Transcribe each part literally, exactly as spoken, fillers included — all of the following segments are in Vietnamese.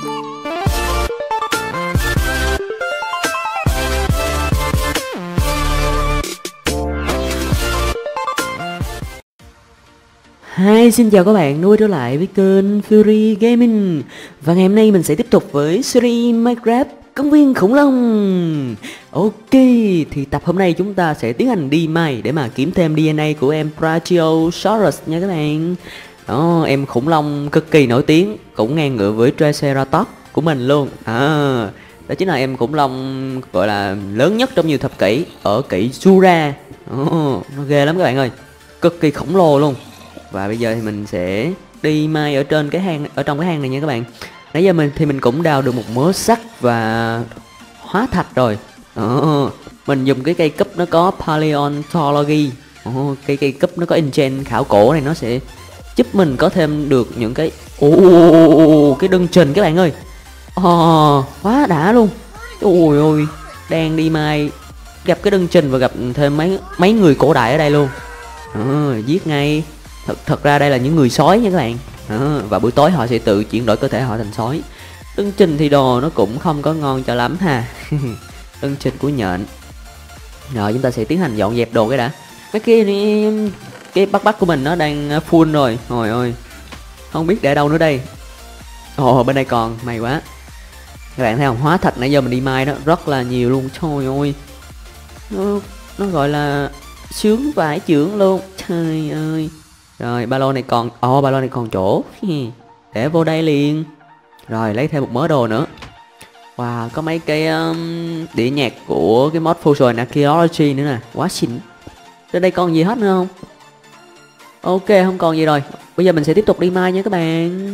Hi, xin chào các bạn, quay trở lại với kênh Fury Gaming. Và ngày hôm nay mình sẽ tiếp tục với series Minecraft Công viên khủng long. Ok, thì tập hôm nay chúng ta sẽ tiến hành đi mine để mà kiếm thêm đê en a của em Brachiosaurus nha các bạn. Đó, em khủng long cực kỳ nổi tiếng, cũng ngang ngửa với Triceratops của mình luôn. À, đó chính là em khủng long gọi là lớn nhất trong nhiều thập kỷ ở kỷ Jura. Đó, nó ghê lắm các bạn ơi, cực kỳ khổng lồ luôn. Và bây giờ thì mình sẽ đi mine ở trên cái hang, ở trong cái hang này nha các bạn. Nãy giờ mình thì mình cũng đào được một mớ sắt và hóa thạch rồi. Ờ, mình dùng cái cây cúp nó có paleontology. Ờ, cây cây cúp nó có enchant khảo cổ này, nó sẽ giúp mình có thêm được những cái ồ cái đưng trình các bạn ơi. Ờ, quá đã luôn. Ôi ôi, đang đi mine gặp cái đưng trình và gặp thêm mấy mấy người cổ đại ở đây luôn. Ờ, giết ngay. Thật, thật ra đây là những người sói nha các bạn. À, và buổi tối họ sẽ tự chuyển đổi cơ thể họ thành sói. Lưng trình thì đồ nó cũng không có ngon cho lắm ha. Lưng trình của nhện. Rồi chúng ta sẽ tiến hành dọn dẹp đồ cái đã. Mấy kia thì cái bắt bắt của mình nó đang full rồi. Trời ơi, không biết để đâu nữa đây. Ồ, bên đây còn, may quá. Các bạn thấy không, hóa thạch nãy giờ mình đi mine đó rất là nhiều luôn. Trời ơi, nó, nó gọi là sướng vãi chưởng luôn. Trời ơi. Rồi ba lô này còn, ồ oh, ba lô này còn chỗ. Để vô đây liền. Rồi lấy thêm một mớ đồ nữa. Wow, có mấy cái um, đĩa nhạc của cái mod Fusion Archaeology nữa nè, quá xịn. Trên đây còn gì hết nữa không? Ok, không còn gì rồi. Bây giờ mình sẽ tiếp tục đi mine nha các bạn.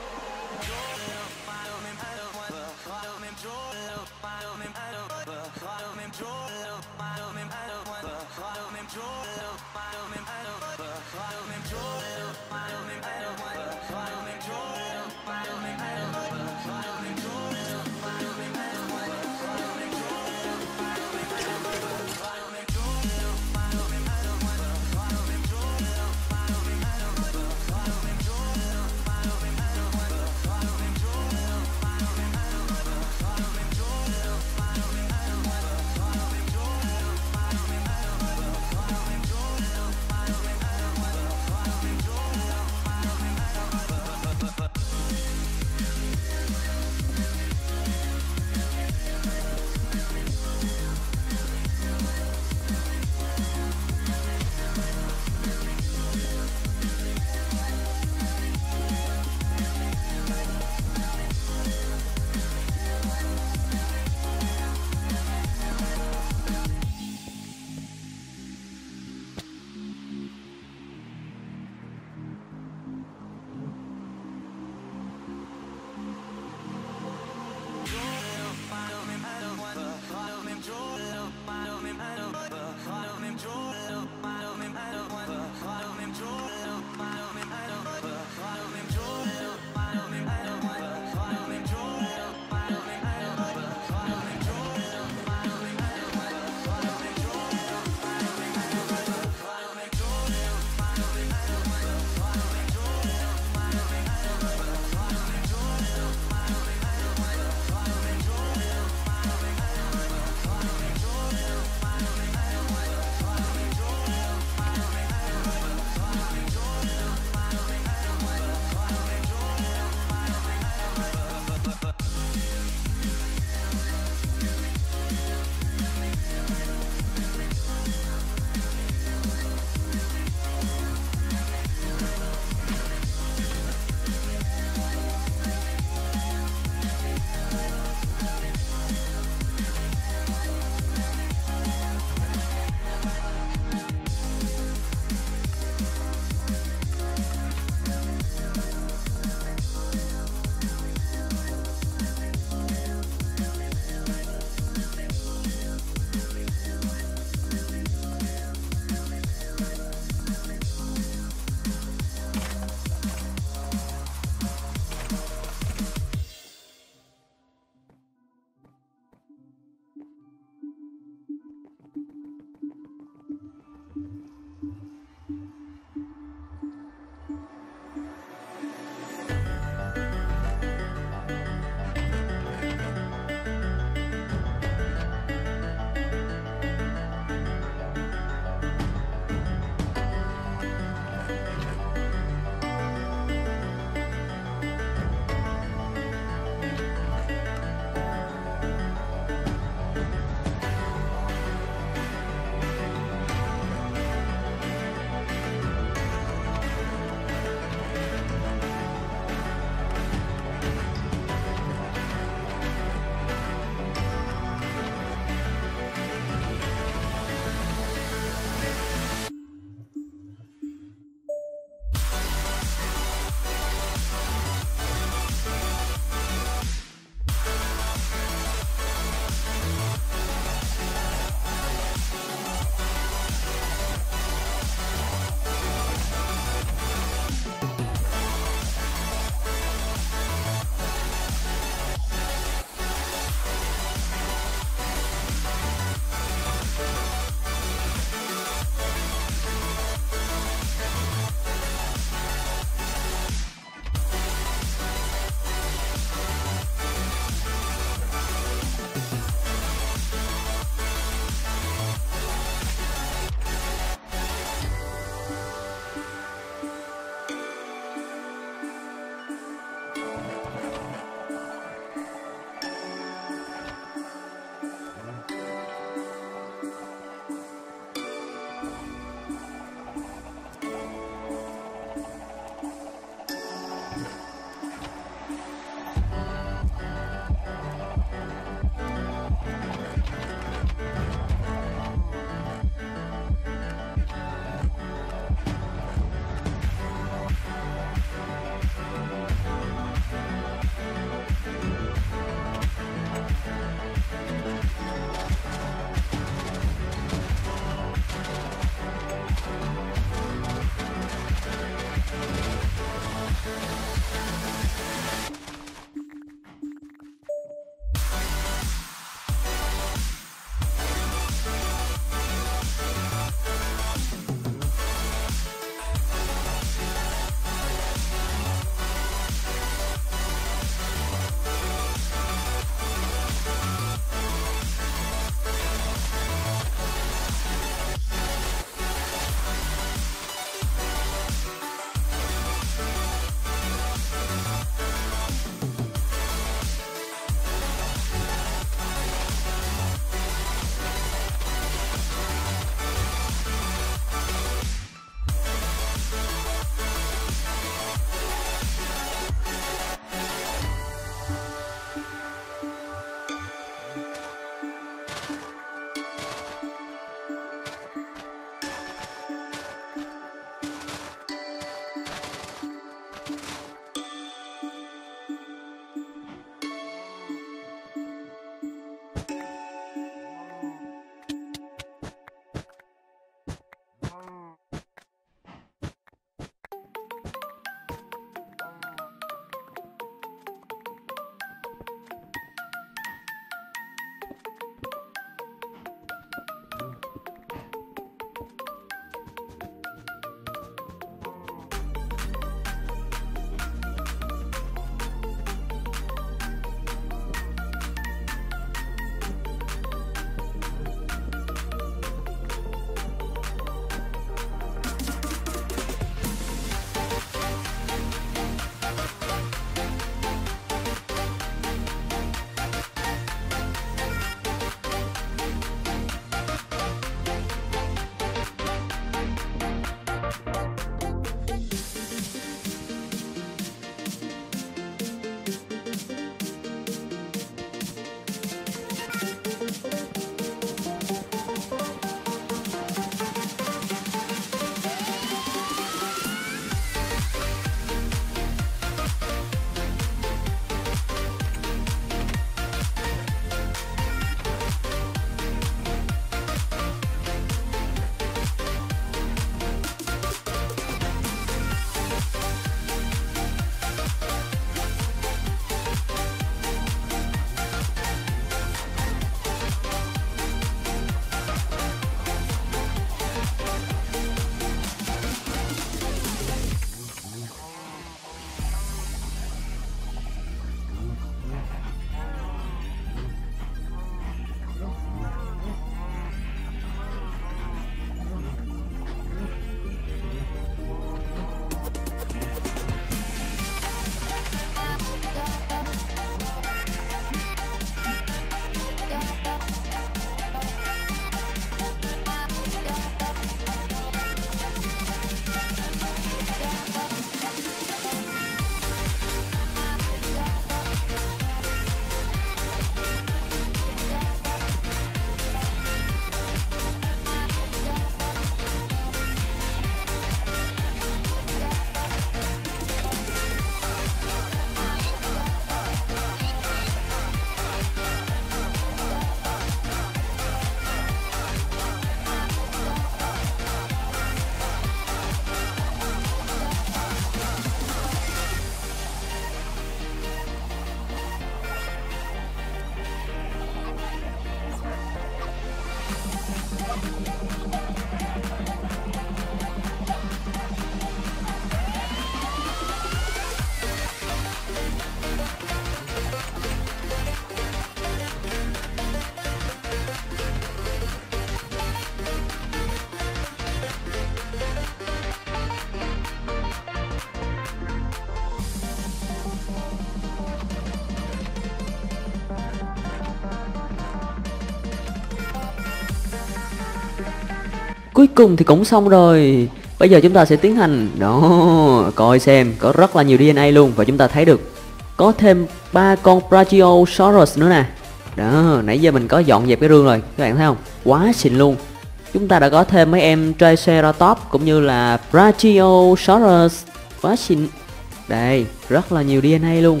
cuối cùng thì cũng xong rồi. Bây giờ chúng ta sẽ tiến hành đó, coi xem có rất là nhiều đê en a luôn. Và chúng ta thấy được có thêm ba con Brachiosaurus nữa nè. Đó, nãy giờ mình có dọn dẹp cái rương rồi, các bạn thấy không? Quá xịn luôn. Chúng ta đã có thêm mấy em Triceratops cũng như là Brachiosaurus. Quá xịn. Đây, rất là nhiều đê en a luôn.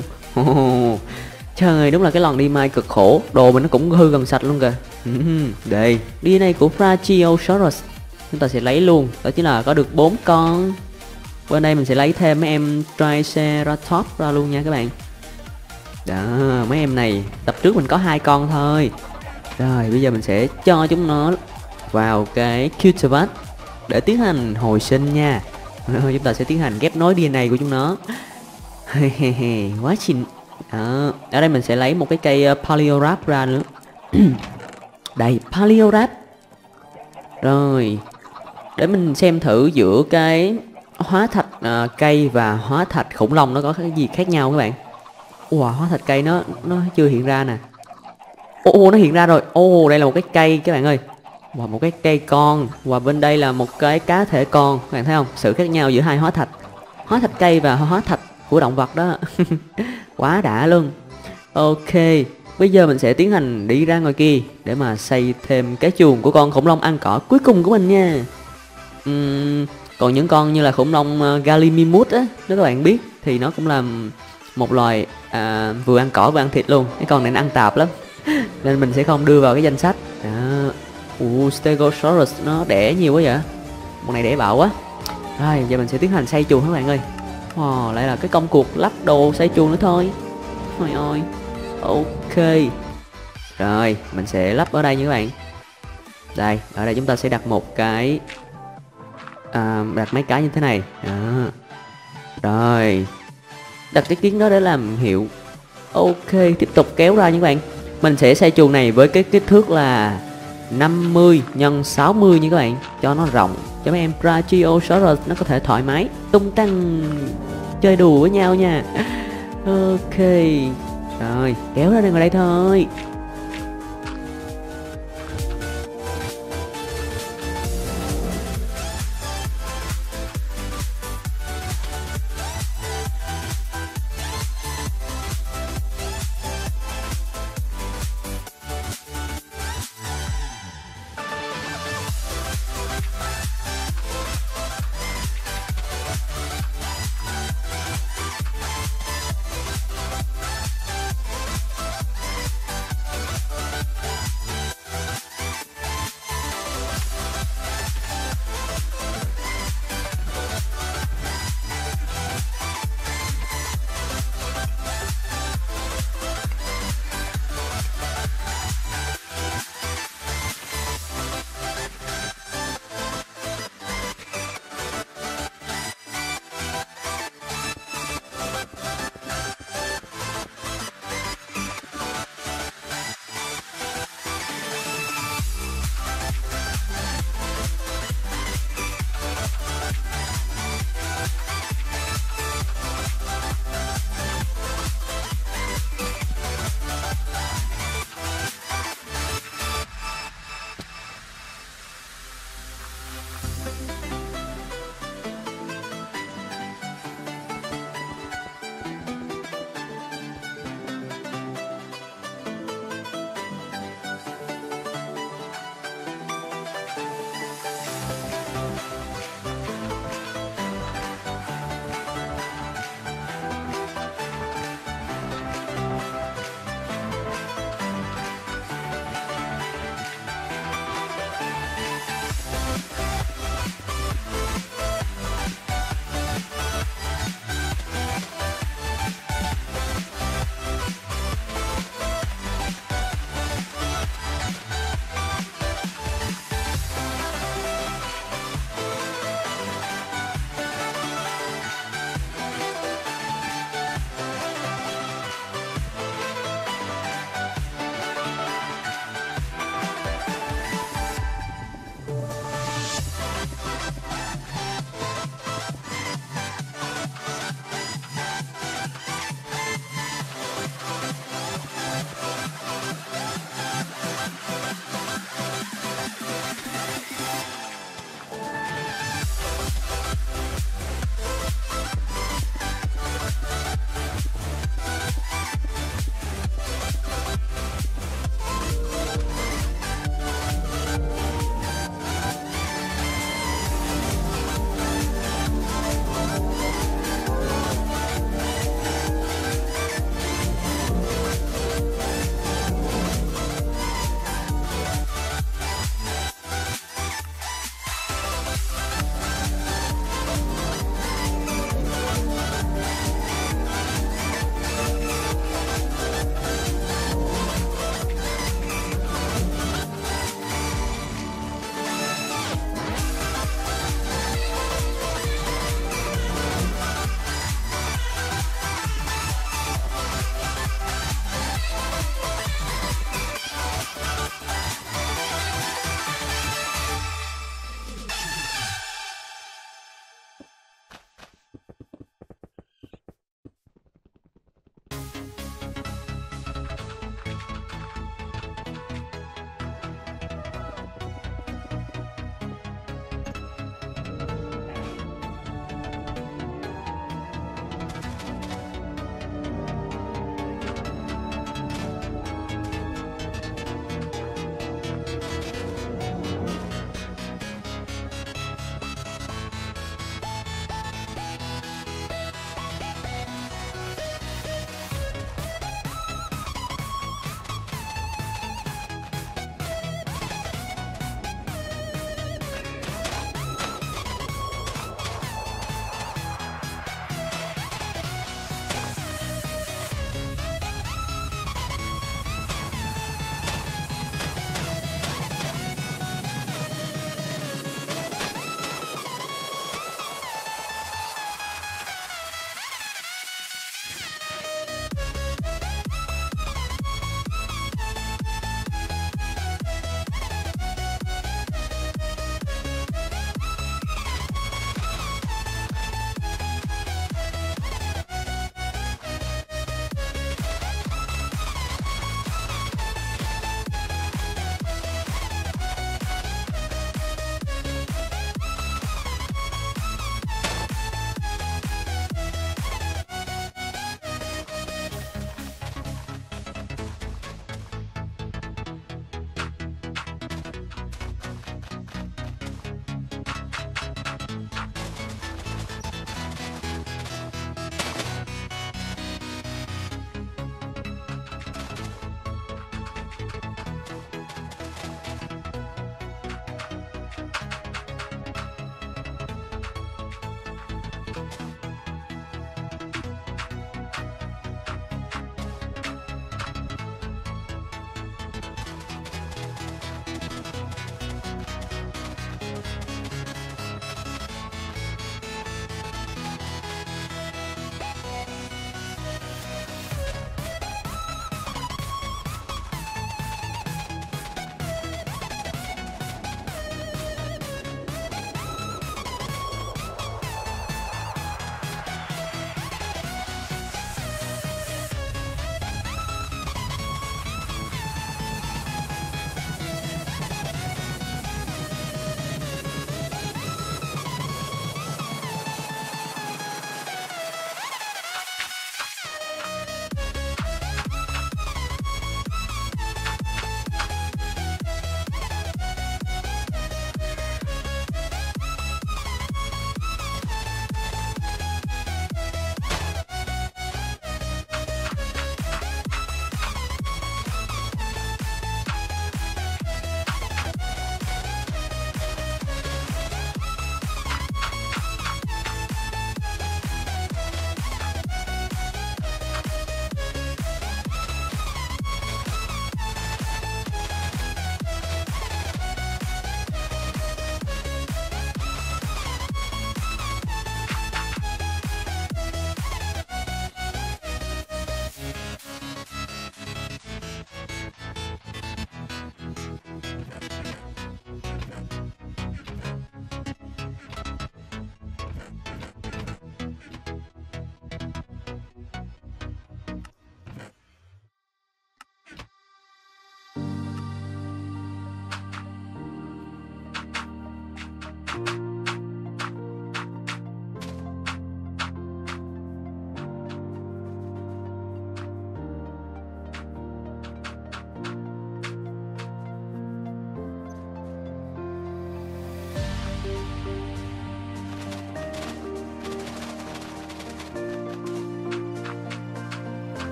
Trời, đúng là cái lần đi mai cực khổ. Đồ mình nó cũng hư gần sạch luôn kìa. Đây, đê en a của Brachiosaurus chúng ta sẽ lấy luôn. Đó chính là có được bốn con. Bên đây mình sẽ lấy thêm mấy em Triceratops ra luôn nha các bạn. Đó, mấy em này tập trước mình có hai con thôi. Rồi bây giờ mình sẽ cho chúng nó vào cái cultivar để tiến hành hồi sinh nha. Chúng ta sẽ tiến hành ghép nối đê en a của chúng nó. Quá xinh. Đó, ở đây mình sẽ lấy một cái cây Paleorap ra nữa. Đây, Paleorap. Rồi, để mình xem thử giữa cái hóa thạch uh, cây và hóa thạch khủng long nó có cái gì khác nhau các bạn. Wow, hóa thạch cây nó nó chưa hiện ra nè. Ô oh, oh, nó hiện ra rồi. Ô oh, đây là một cái cây các bạn ơi. Wow, một cái cây con. Và bên đây là một cái cá thể con. Các bạn thấy không? Sự khác nhau giữa hai hóa thạch. Hóa thạch cây và hóa thạch của động vật đó. Quá đã luôn. Ok, bây giờ mình sẽ tiến hành đi ra ngoài kia để mà xây thêm cái chuồng của con khủng long ăn cỏ cuối cùng của mình nha. Uhm, còn những con như là khủng long uh, Gallimimus á, nếu các bạn biết thì nó cũng là một loài à, vừa ăn cỏ vừa ăn thịt luôn. Cái con này nó ăn tạp lắm nên mình sẽ không đưa vào cái danh sách. Đó. Uh, Stegosaurus nó đẻ nhiều quá vậy. Một này đẻ bạo quá. Rồi giờ mình sẽ tiến hành xây chuồng các bạn ơi. Wow, lại là cái công cuộc lắp đồ xây chuồng nữa thôi. Thôi ơi. Ok. Rồi mình sẽ lắp ở đây nha các bạn. Đây, ở đây chúng ta sẽ đặt một cái à, đặt mấy cái như thế này. Đó. Rồi đặt cái kiến đó để làm hiệu. Ok, tiếp tục kéo ra nha các bạn. Mình sẽ xây chuồng này với cái kích thước là năm mươi nhân sáu mươi nha các bạn, cho nó rộng, cho mấy em Brachiosaurus nó có thể thoải mái tung tăng chơi đùa với nhau nha. Ok. Rồi, kéo ra đây ngồi đây thôi.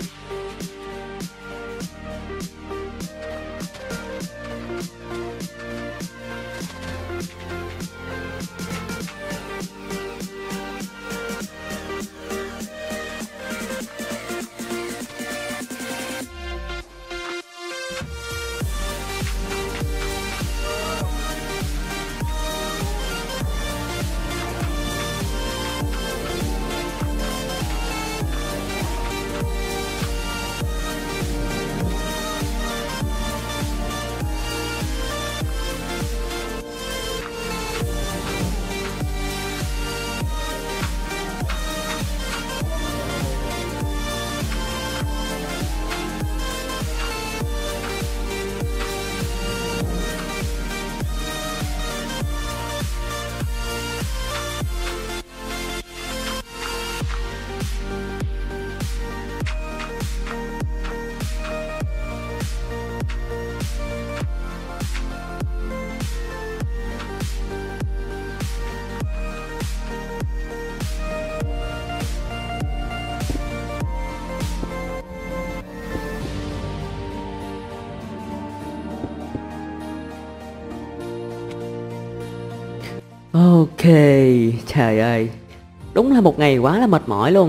Ok, trời ơi, đúng là một ngày quá là mệt mỏi luôn.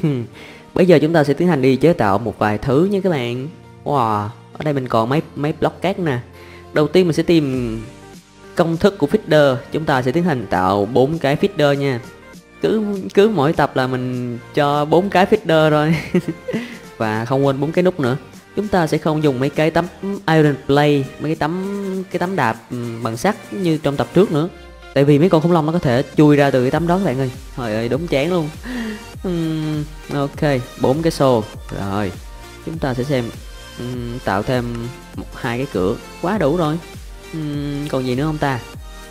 Bây giờ chúng ta sẽ tiến hành đi chế tạo một vài thứ nha các bạn. Wow, ở đây mình còn mấy mấy block cát nè. Đầu tiên mình sẽ tìm công thức của feeder. Chúng ta sẽ tiến hành tạo bốn cái feeder nha. Cứ cứ mỗi tập là mình cho bốn cái feeder rồi. Và không quên bốn cái nút nữa. Chúng ta sẽ không dùng mấy cái tấm iron plate, mấy cái tấm cái tấm đạp bằng sắt như trong tập trước nữa. Tại vì mấy con khủng long nó có thể chui ra từ cái tấm đó các bạn ơi. Trời ơi, đúng chán luôn. uhm, Ok, bốn cái xô. Rồi, chúng ta sẽ xem uhm, tạo thêm một hai cái cửa. Quá đủ rồi. uhm, Còn gì nữa không ta?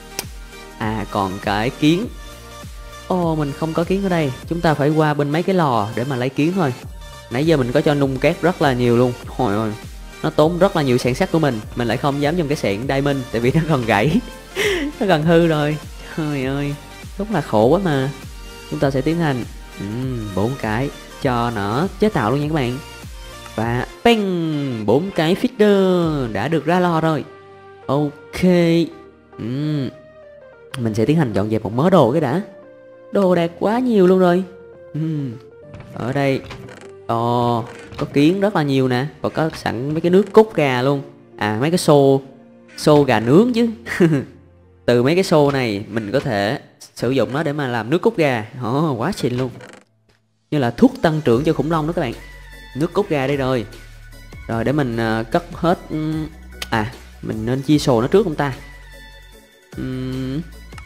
À, còn cái kiến. Ồ, oh, mình không có kiến ở đây. Chúng ta phải qua bên mấy cái lò để mà lấy kiến thôi. Nãy giờ mình có cho nung cát rất là nhiều luôn. Trời ơi, nó tốn rất là nhiều sạn sắt của mình. Mình lại không dám dùng cái sạn diamond tại vì nó còn gãy. Nó gần hư rồi. Trời ơi, đúng là khổ quá mà. Chúng ta sẽ tiến hành bốn uhm, cái cho nó chế tạo luôn nha các bạn. Và bang, bốn cái feeder đã được ra lò rồi. Ok. uhm. Mình sẽ tiến hành dọn dẹp một mớ đồ cái đã. Đồ đạc quá nhiều luôn rồi. uhm. Ở đây Ồ, có kiến rất là nhiều nè. Và có sẵn mấy cái nước cốt gà luôn. À, mấy cái xô xô gà nướng chứ. Từ mấy cái xô này mình có thể sử dụng nó để mà làm nước cốt gà. Ồ, quá xịn luôn. Như là thuốc tăng trưởng cho khủng long đó các bạn. Nước cốt gà đây rồi. Rồi để mình uh, cất hết. À, mình nên chia sổ nó trước không ta? uhm.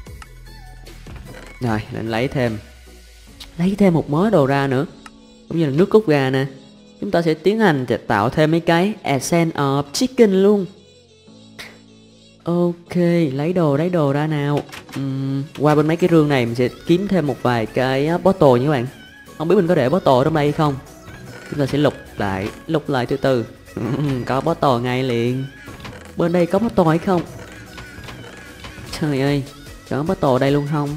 Rồi, nên lấy thêm Lấy thêm một mớ đồ ra nữa. Cũng như là nước cốt gà nè. Chúng ta sẽ tiến hành tạo thêm mấy cái Essence of Chicken luôn. Ok, lấy đồ lấy đồ ra nào. uhm, Qua bên mấy cái rương này mình sẽ kiếm thêm một vài cái bottle nha các bạn. Không biết mình có để bottle trong đây hay không. Chúng ta sẽ lục lại, lục lại từ từ. uhm, Có bottle ngay liền. Bên đây có bottle hay không? Trời ơi, có bottle đây luôn không?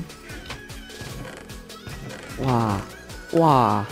Wow, wow.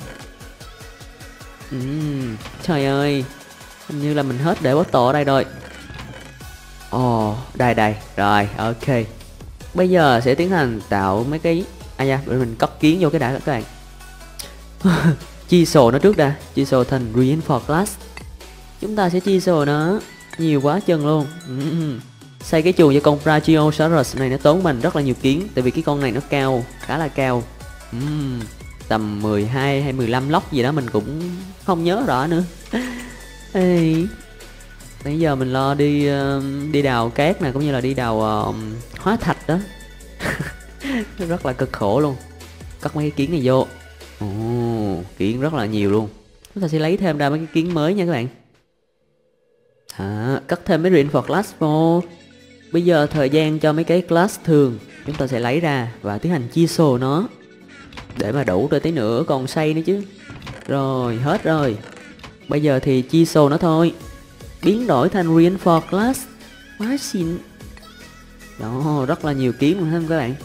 uhm, Trời ơi, hình như là mình hết để bottle ở đây rồi. Ồ, oh, đây đây, rồi, ok. Bây giờ sẽ tiến hành tạo mấy cái. À da, để mình cất kiến vô cái đã các bạn. Chia sổ nó trước đã, chia sổ thành Reinforced Glass. Chúng ta sẽ chia sổ nó nhiều quá chừng luôn. uhm. Xây cái chuồng cho con Brachiosaurus này nó tốn mình rất là nhiều kiến. Tại vì cái con này nó cao, khá là cao. uhm. Tầm mười hai hay mười lăm lốc gì đó mình cũng không nhớ rõ nữa. Ê, bây giờ mình lo đi uh, đi đào cát nè, cũng như là đi đào uh, hóa thạch đó. Rất là cực khổ luôn. Cất mấy cái kiến này vô. Ồ, kiến rất là nhiều luôn. Chúng ta sẽ lấy thêm ra mấy cái kiến mới nha các bạn. À, cất thêm mấy reinforced glass vô. Bây giờ thời gian cho mấy cái glass thường chúng ta sẽ lấy ra và tiến hành chia sổ nó để mà đủ rồi tí nữa còn xây nữa chứ. Rồi, hết rồi. Bây giờ thì chia sổ nó thôi. Biến đổi thành reinforced glass. Quá xịn. Đó, rất là nhiều kiến luôn không các bạn.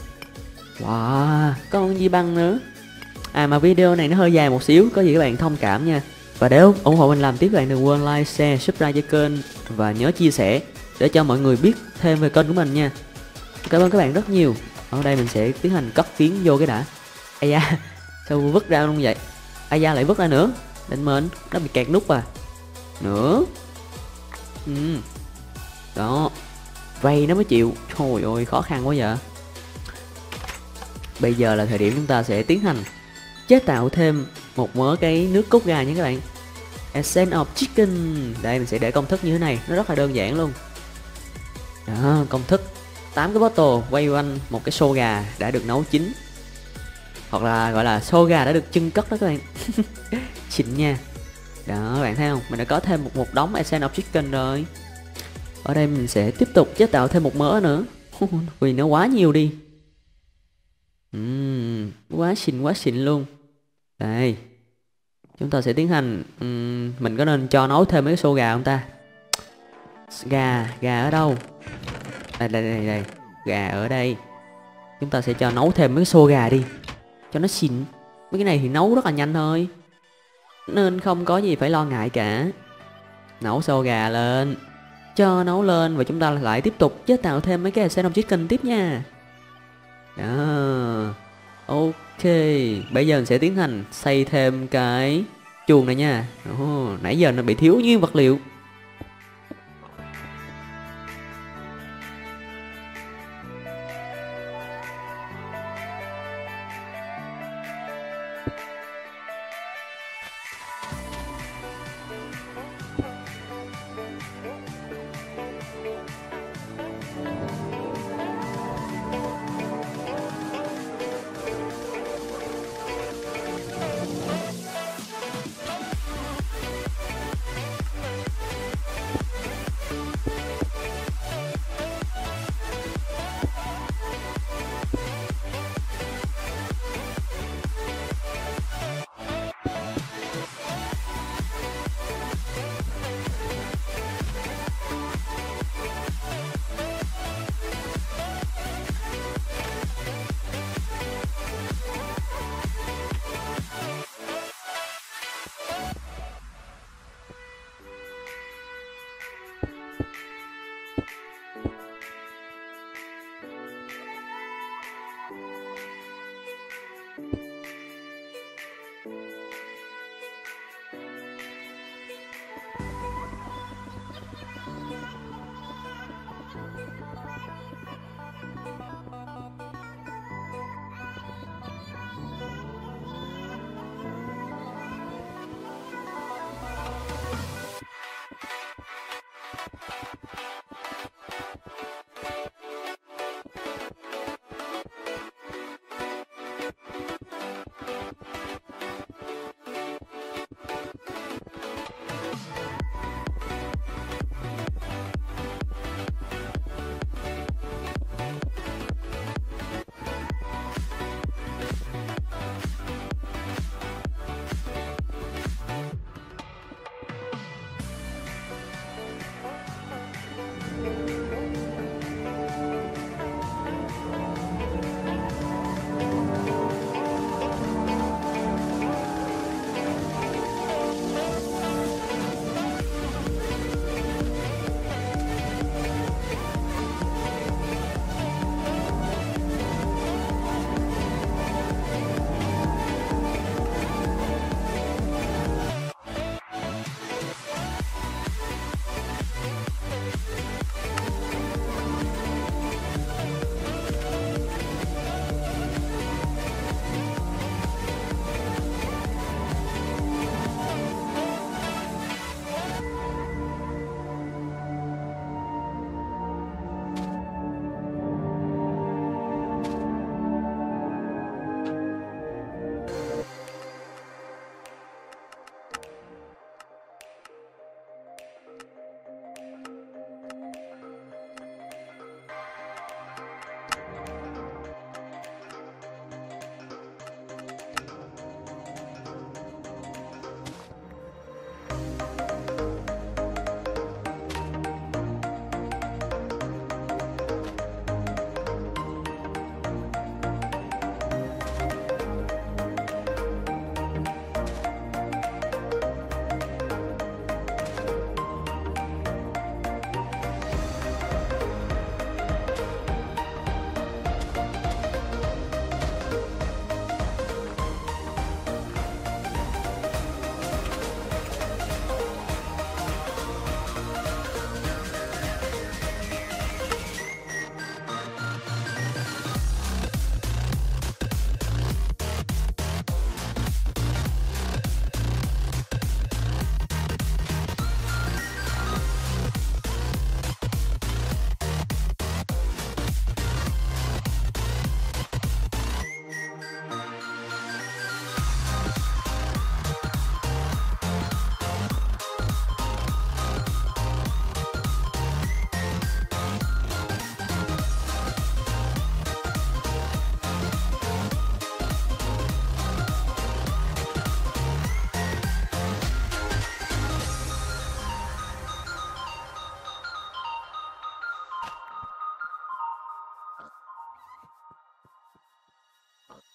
Wow, con gì băng nữa. À mà video này nó hơi dài một xíu, có gì các bạn thông cảm nha. Và để ủng hộ mình làm tiếp, bạn đừng quên like, share, subscribe cho kênh và nhớ chia sẻ để cho mọi người biết thêm về kênh của mình nha. Cảm ơn các bạn rất nhiều. Ở đây mình sẽ tiến hành cất phiến vô cái đã. Ây da, sao vứt ra luôn vậy? Ây da, lại vứt ra nữa. Định mệnh, nó bị kẹt nút à. Nữa. Ừ. Đó. Vay nó mới chịu. Trời ơi, khó khăn quá vậy. Bây giờ là thời điểm chúng ta sẽ tiến hành chế tạo thêm một mớ cái nước cốt gà nha các bạn. Essence of Chicken. Đây mình sẽ để công thức như thế này, nó rất là đơn giản luôn. Đó, công thức tám cái bottle quay quanh một cái xô gà đã được nấu chín, hoặc là gọi là xô gà đã được chưng cất đó các bạn. Xịn nha. Đó, các bạn thấy không? Mình đã có thêm một, một đống Essence of Chicken rồi. Ở đây mình sẽ tiếp tục chế tạo thêm một mớ nữa. Vì nó quá nhiều đi. uhm, Quá xịn, quá xịn luôn. Đây. Chúng ta sẽ tiến hành uhm, mình có nên cho nấu thêm mấy cái xô gà không ta? Gà, gà ở đâu? Đây, đây, đây, đây. Gà ở đây. Chúng ta sẽ cho nấu thêm mấy cái xô gà đi, cho nó xịn. Mấy cái này thì nấu rất là nhanh thôi, nên không có gì phải lo ngại cả. Nấu xô gà lên, cho nấu lên, và chúng ta lại tiếp tục chế tạo thêm mấy cái Essence of Chicken tiếp nha. Đó. Ok, bây giờ mình sẽ tiến hành xây thêm cái chuồng này nha. Ồ, nãy giờ nó bị thiếu nhiên vật liệu.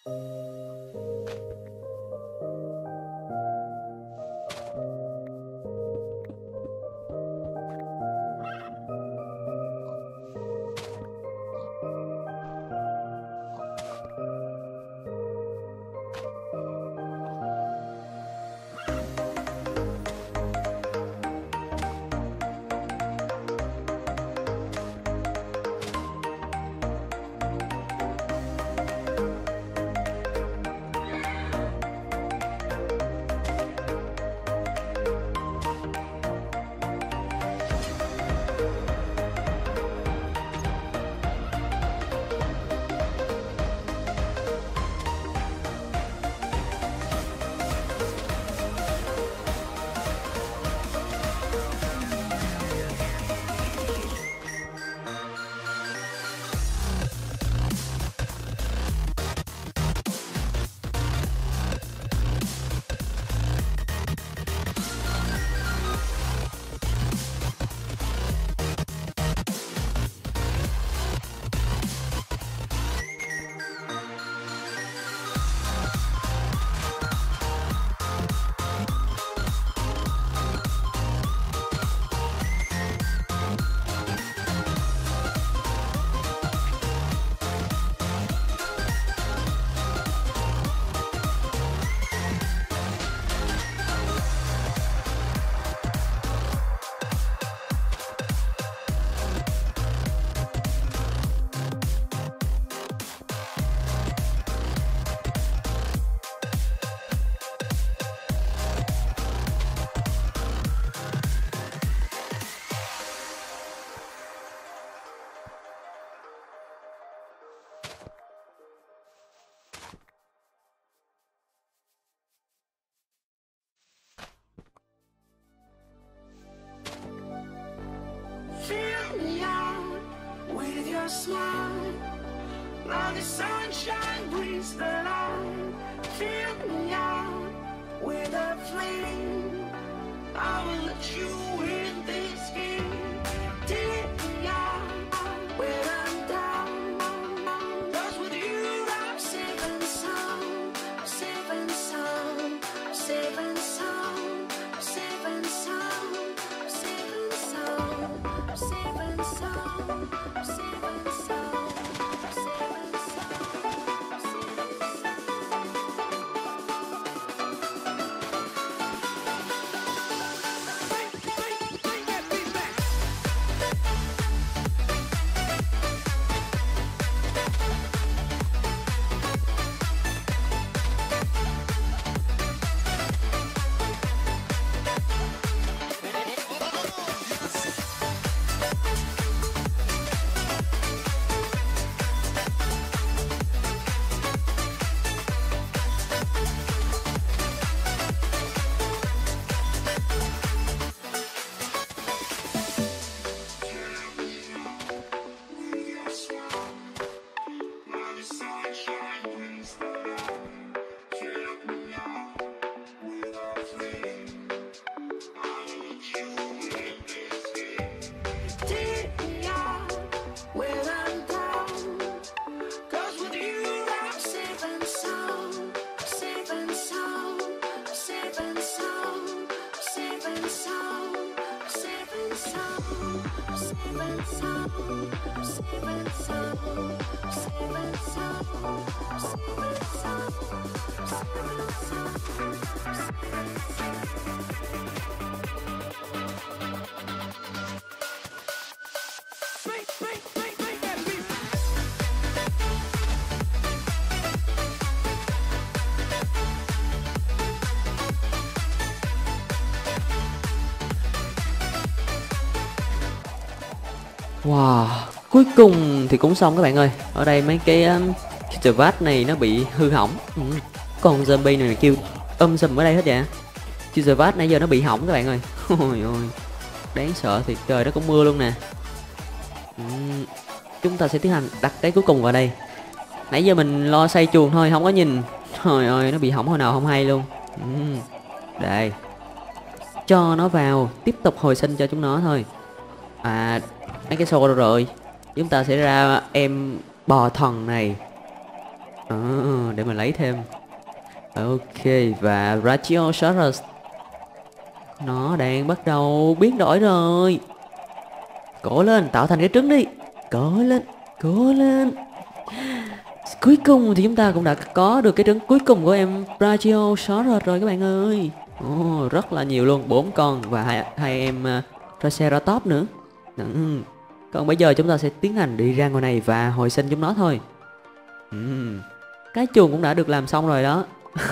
Fill me out with your smile. Now the sunshine brings the light. Fill me out with a flame. I will let you in this game. Take me out when I'm down. 'Cause with you I'm safe and sound. I'm safe and sound. I'm safe and sound. I'm safe and sound. I'm safe and sound. I'm safe and sound. I'm safe and sound. I'm safe and sound. I'm safe and Wow, cuối cùng thì cũng xong các bạn ơi. Ở đây mấy cái um, Kitvat này nó bị hư hỏng. ừ. Con zombie này kêu um sùm ở đây hết vậy. Kitvat nãy giờ nó bị hỏng các bạn ơi. Ôi ôi, đáng sợ thiệt, trời nó cũng mưa luôn nè. ừ. Chúng ta sẽ tiến hành đặt cái cuối cùng vào đây. Nãy giờ mình lo xây chuồng thôi, không có nhìn. Trời ơi, nó bị hỏng hồi nào không hay luôn. ừ. Đây, cho nó vào, tiếp tục hồi sinh cho chúng nó thôi. À, mấy cái xô đâu rồi? Chúng ta sẽ ra em bò thần này. à, để mà lấy thêm. Ok, và Brachiosaurus nó đang bắt đầu biến đổi rồi. Cố lên, tạo thành cái trứng đi. Cố lên, cố lên. Cuối cùng thì chúng ta cũng đã có được cái trứng cuối cùng của em Brachiosaurus rồi các bạn ơi. Oh, rất là nhiều luôn, bốn con và hai, hai em uh, Triceratops nữa. Ừ. Còn bây giờ chúng ta sẽ tiến hành đi ra ngoài này và hồi sinh chúng nó thôi. Ừ. Cái chuồng cũng đã được làm xong rồi đó.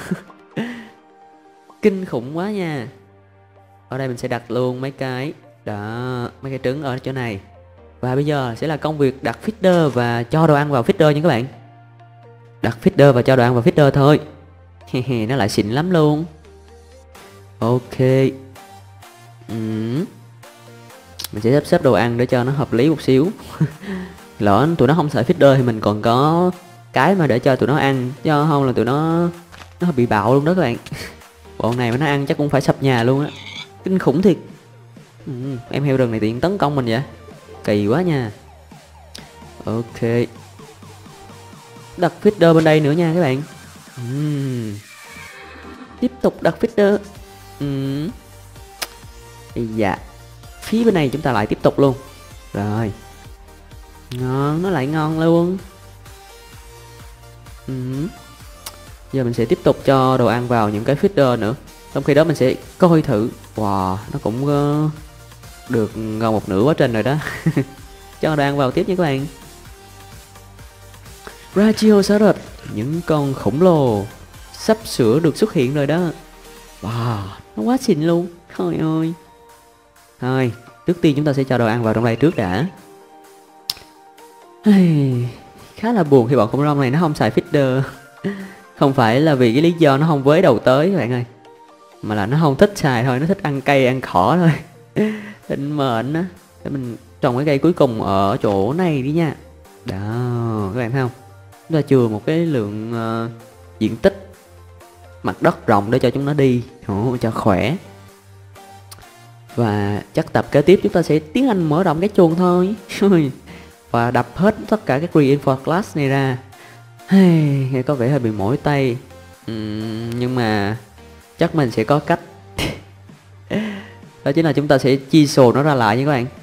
Kinh khủng quá nha. Ở đây mình sẽ đặt luôn mấy cái đó, mấy cái trứng ở chỗ này. Và bây giờ sẽ là công việc đặt feeder và cho đồ ăn vào feeder nha các bạn. Đặt feeder và cho đồ ăn vào feeder thôi. Nó lại xịn lắm luôn. Ok. Ừ. Mình sẽ sắp xếp đồ ăn để cho nó hợp lý một xíu. Lỡ tụi nó không xài feeder thì mình còn có cái mà để cho tụi nó ăn, chứ không là tụi nó nó bị bạo luôn đó các bạn. Bọn này mà nó ăn chắc cũng phải sập nhà luôn á. Kinh khủng thiệt. Ừ, em heo rừng này tiện tấn công mình vậy. Kỳ quá nha. Ok. Đặt feeder bên đây nữa nha các bạn. uhm. Tiếp tục đặt feeder. uhm. Dạ. Phía bên này chúng ta lại tiếp tục luôn. Rồi. Ngon, nó lại ngon luôn. uhm. Giờ mình sẽ tiếp tục cho đồ ăn vào những cái feeder nữa. Trong khi đó mình sẽ coi thử. Wow, nó cũng uh, được ngon một nửa quá trình rồi đó. Cho đồ ăn vào tiếp nha các bạn. Brachiosaurus, những con khổng lồ sắp sửa được xuất hiện rồi đó. Wow, nó quá xịn luôn. Trời ơi. Thôi, trước tiên chúng ta sẽ cho đồ ăn vào trong đây trước đã. Khá là buồn khi bọn khủng long này nó không xài feeder. Không phải là vì cái lý do nó không với đầu tới các bạn ơi, mà là nó không thích xài thôi, nó thích ăn cây ăn cỏ thôi. Định mệnh á. Để mình trồng cái cây cuối cùng ở chỗ này đi nha. Đó, các bạn thấy không? Chúng ta chừa một cái lượng uh, diện tích mặt đất rộng để cho chúng nó đi. Ồ, cho khỏe. Và chắc tập kế tiếp chúng ta sẽ tiến hành mở rộng cái chuồng thôi. Và đập hết tất cả các reinforced glass này ra. Hey, nghe có vẻ hơi bị mỏi tay. uhm, Nhưng mà chắc mình sẽ có cách. Đó chính là chúng ta sẽ chi sồ nó ra lại nha các bạn.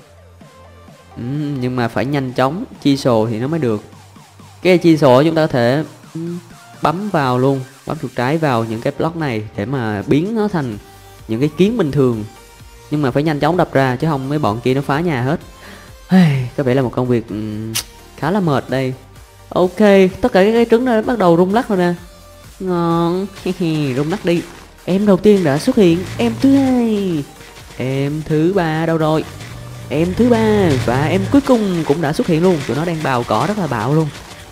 uhm, Nhưng mà phải nhanh chóng chi sồ thì nó mới được. Cái chi sồ chúng ta có thể bấm vào luôn, bấm chuột trái vào những cái block này để mà biến nó thành những cái kiến bình thường. Nhưng mà phải nhanh chóng đập ra chứ không mấy bọn kia nó phá nhà hết. Hey, có vẻ là một công việc um, khá là mệt đây. Ok, tất cả các cái trứng đã bắt đầu rung lắc rồi nè. Ngon. Rung lắc đi. Em đầu tiên đã xuất hiện. Em thứ hai. Em thứ ba đâu rồi? Em thứ ba. Và em cuối cùng cũng đã xuất hiện luôn. Tụi nó đang bào cỏ rất là bạo luôn.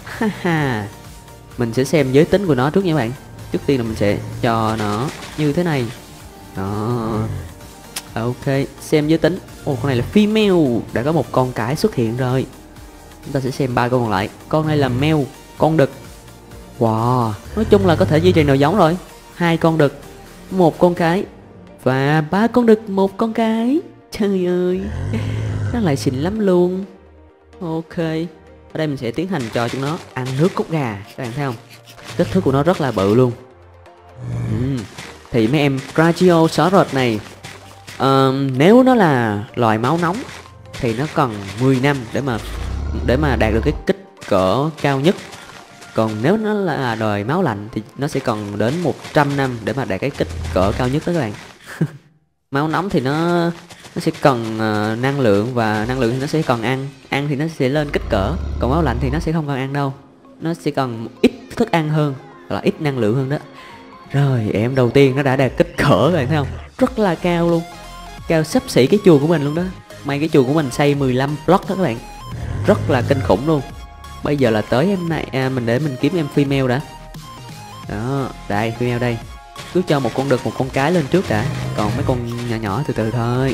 Mình sẽ xem giới tính của nó trước nha các bạn. Trước tiên là mình sẽ cho nó như thế này. Đó. Ok, xem giới tính. Ồ, con này là female. Đã có một con cái xuất hiện rồi. Chúng ta sẽ xem ba con còn lại. Con này là male, con đực. Wow, nói chung là có thể duy trì nào giống rồi. Hai con đực, một con cái và ba con đực, một con cái. Trời ơi, nó lại xịn lắm luôn. Ok, ở đây mình sẽ tiến hành cho chúng nó ăn nước cốt gà. Các bạn thấy không? Kích thước của nó rất là bự luôn. uhm. Thì mấy em Brachiosaurus này, uh, nếu nó là loài máu nóng thì nó cần mười năm để mà để mà đạt được cái kích cỡ cao nhất. Còn nếu nó là đời máu lạnh thì nó sẽ cần đến một trăm năm để mà đạt cái kích cỡ cao nhất đó các bạn. Máu nóng thì nó nó sẽ cần uh, năng lượng, và năng lượng thì nó sẽ cần ăn. Ăn thì nó sẽ lên kích cỡ. Còn máu lạnh thì nó sẽ không cần ăn đâu. Nó sẽ cần ít thức ăn hơn, là ít năng lượng hơn đó. Rồi, em đầu tiên nó đã đạt kích cỡ các bạn thấy không? Rất là cao luôn. Cao xấp xỉ cái chuồng của mình luôn đó. May cái chuồng của mình xây mười lăm block đó các bạn. Rất là kinh khủng luôn. Bây giờ là tới em này, à, mình để mình kiếm em female đã. Đó, đây female đây. Cứ cho một con đực một con cái lên trước đã. Còn mấy con nhỏ nhỏ từ từ thôi.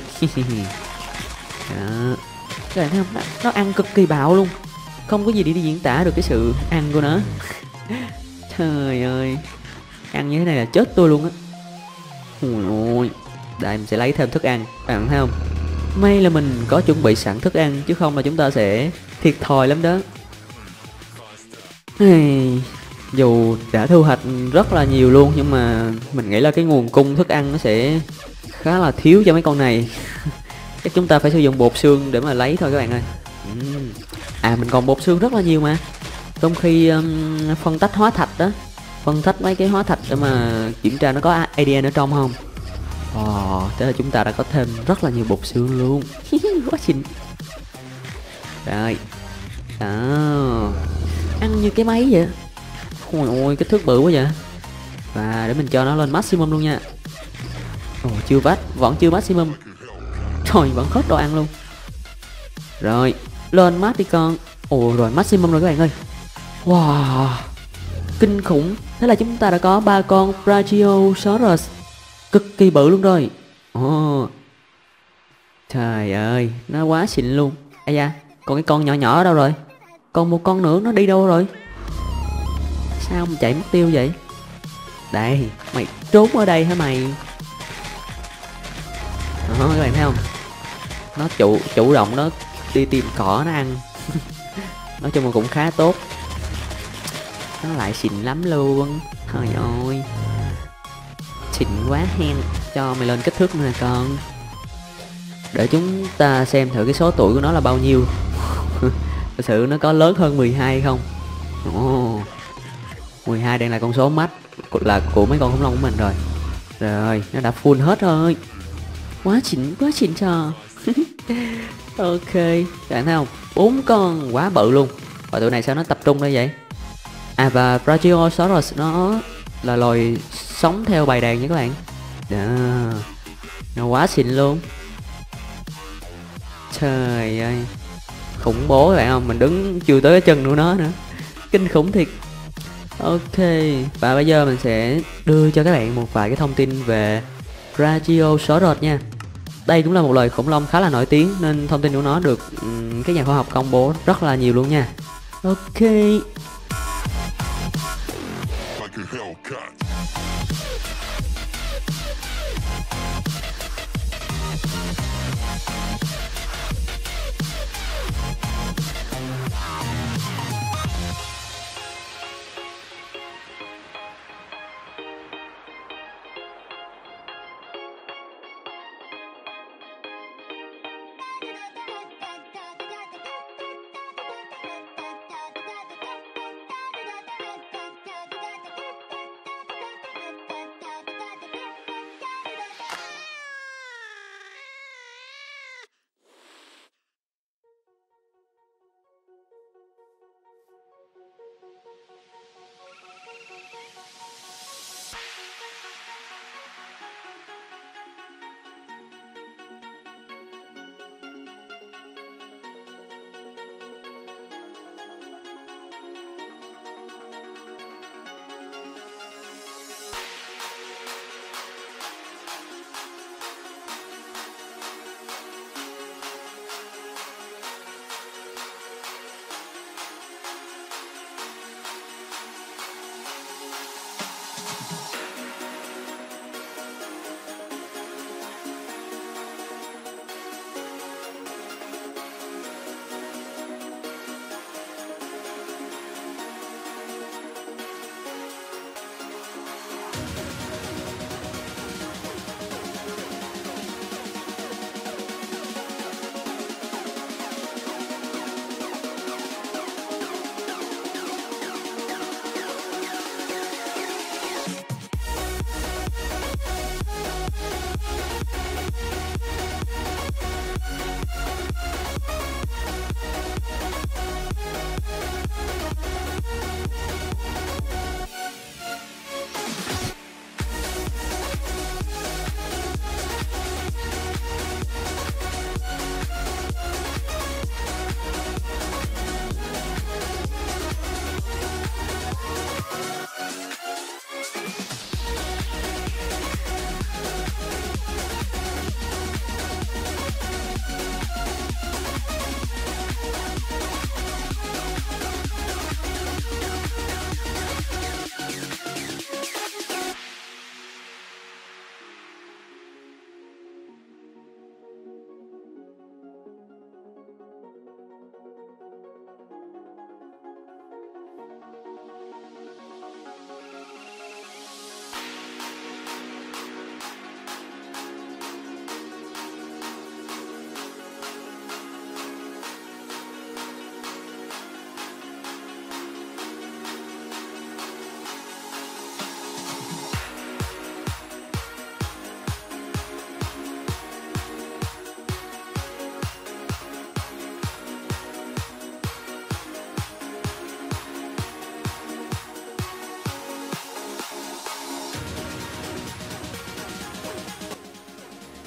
Đó. Các bạn thấy không? Nó, nó ăn cực kỳ bạo luôn. Không có gì để diễn tả được cái sự ăn của nó. Trời ơi, ăn như thế này là chết tôi luôn á. Ôi, đây mình sẽ lấy thêm thức ăn. Các bạn thấy không? May là mình có chuẩn bị sẵn thức ăn, chứ không là chúng ta sẽ thiệt thòi lắm đó. Dù đã thu hoạch rất là nhiều luôn, nhưng mà mình nghĩ là cái nguồn cung thức ăn nó sẽ khá là thiếu cho mấy con này. Chắc chúng ta phải sử dụng bột xương để mà lấy thôi các bạn ơi. Uhm. À mình còn bột xương rất là nhiều mà. Trong khi um, phân tách hóa thạch đó, phân tách mấy cái hóa thạch để mà kiểm tra nó có a đê en ở trong không. Ồ, thế là chúng ta đã có thêm rất là nhiều bột xương luôn. Quá xinh. Rồi. Đó. Ăn như cái máy vậy. Ôi ôi, kích thước bự quá vậy. Và để mình cho nó lên maximum luôn nha. Ồ, chưa vách, vẫn chưa maximum. Trời, vẫn hết đồ ăn luôn. Rồi, lên max đi con. Ồ, rồi maximum rồi các bạn ơi. Wow, kinh khủng. Thế là chúng ta đã có ba con Brachiosaurus cực kỳ bự luôn rồi. Ồ, trời ơi, nó quá xịn luôn. Ây da, còn cái con nhỏ nhỏ ở đâu rồi? Còn một con nữa nó đi đâu rồi? Sao mà chạy mất tiêu vậy? Đây, mày trốn ở đây hả mày? Đó, các bạn thấy không? Nó chủ chủ động nó đi tìm cỏ nó ăn. Nói chung là cũng khá tốt. Nó lại xịn lắm luôn. Trời ơi, xịn quá hen. Cho mày lên kích thước nữa nè con. Để chúng ta xem thử cái số tuổi của nó là bao nhiêu. Thật sự nó có lớn hơn mười hai không? Ồ, mười hai đang là con số max là của mấy con khủng long của mình rồi. Rồi, nó đã full hết rồi. Quá xịn, quá xịn cho. Ok, các bạn thấy không? Bốn con quá bự luôn. Và tụi này sao nó tập trung đây vậy? À và Brachiosaurus nó là loài sống theo bầy đàn nha các bạn. Đó. Nó quá xịn luôn. Trời ơi, khủng bố các bạn không? Mình đứng chưa tới cái chân của nó nữa. Kinh khủng thiệt. Ok, và bây giờ mình sẽ đưa cho các bạn một vài cái thông tin về Brachiosaurus nha. Đây cũng là một loài khủng long khá là nổi tiếng nên thông tin của nó được um, các nhà khoa học công bố rất là nhiều luôn nha. Ok.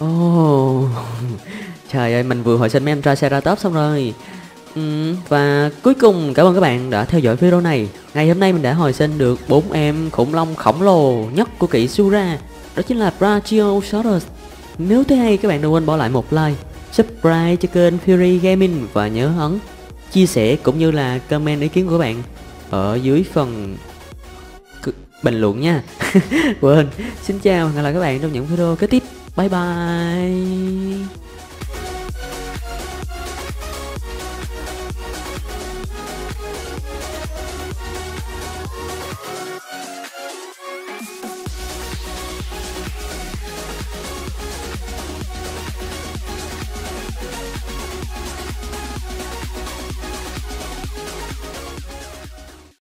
Oh. Trời ơi, mình vừa hồi sinh mấy em Triceratops xong rồi. Ừ, và cuối cùng cảm ơn các bạn đã theo dõi video này. Ngày hôm nay mình đã hồi sinh được bốn em khủng long khổng lồ nhất của kỷ Sura. Đó chính là Brachiosaurus. Nếu thấy hay các bạn đừng quên bỏ lại một like, subscribe cho kênh Fury Gaming và nhớ ấn chia sẻ cũng như là comment ý kiến của bạn ở dưới phần bình luận nha. Quên. Xin chào, hẹn gặp lại các bạn trong những video kế tiếp. Bye bye.